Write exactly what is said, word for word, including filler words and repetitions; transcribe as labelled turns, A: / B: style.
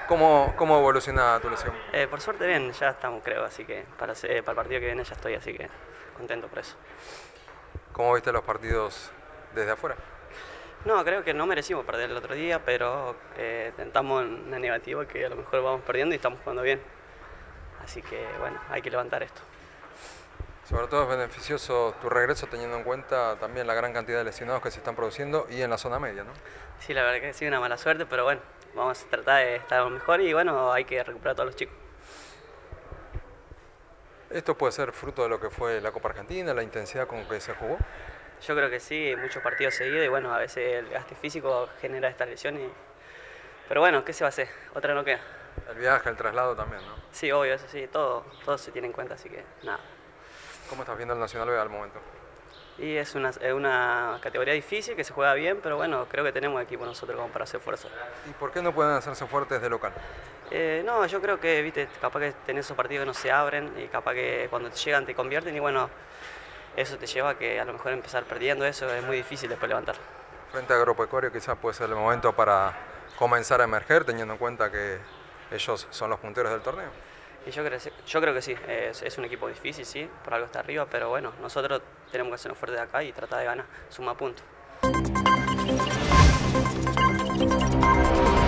A: ¿Cómo, cómo evoluciona tu lesión?
B: Eh, por suerte bien, ya estamos creo, así que para, se- para el partido que viene ya estoy, así que contento por eso.
A: ¿Cómo viste los partidos desde afuera?
B: No, creo que no merecimos perder el otro día, pero eh, tentamos en una negativa que a lo mejor vamos perdiendo y estamos jugando bien. Así que bueno, hay que levantar esto.
A: Sobre todo es beneficioso tu regreso teniendo en cuenta también la gran cantidad de lesionados que se están produciendo y en la zona media, ¿no?
B: Sí, la verdad que ha sido una mala suerte, pero bueno, vamos a tratar de estar mejor y bueno, hay que recuperar a todos los chicos.
A: ¿Esto puede ser fruto de lo que fue la Copa Argentina, la intensidad con que se jugó?
B: Yo creo que sí, muchos partidos seguidos y bueno, a veces el gasto físico genera estas lesiones. Pero bueno, ¿qué se va a hacer? Otra no queda.
A: El viaje, el traslado también, ¿no?
B: Sí, obvio, eso sí, todo, todo se tiene en cuenta, así que nada.
A: ¿Cómo estás viendo el Nacional B al momento?
B: Y es una, es una categoría difícil que se juega bien, pero bueno, creo que tenemos equipo nosotros como para hacer fuerza.
A: ¿Y por qué no pueden hacerse fuertes de local?
B: Eh, no, yo creo que, viste, capaz que tenés esos partidos que no se abren y capaz que cuando te llegan te convierten y bueno, eso te lleva a que a lo mejor empezar perdiendo eso es muy difícil después levantar.
A: Frente a Agropecuario quizás puede ser el momento para comenzar a emerger, teniendo en cuenta que ellos son los punteros del torneo.
B: Y yo creo, yo creo que sí, es, es un equipo difícil, sí, por algo está arriba, pero bueno, nosotros tenemos que hacernos fuertes de acá y tratar de ganar, sumar puntos.